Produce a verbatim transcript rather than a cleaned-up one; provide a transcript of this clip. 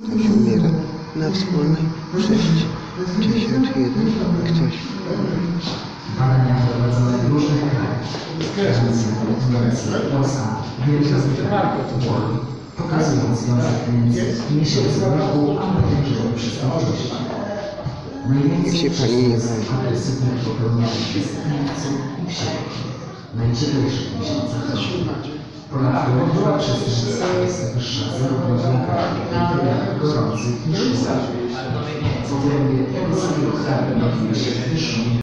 Ktoś umiera na wspólnej sześćdziesiąt jeden. Ktoś. Badania prowadzone w różnych krajach. Francja, Niemcy, Polska, Wielka Brytania, pokazują związek między miesiącem roku a potężną przestępczością. Najwięcej przestępstw agresywnych popełnianych przez Niemców i w sierpniu, najcieplejszych miesiącach roku. Ponadto przestępstwa jest wyższa zarówno w warunkach gorących niż chłodnych. Po wojnie tego samego kraju odbyły się wyższą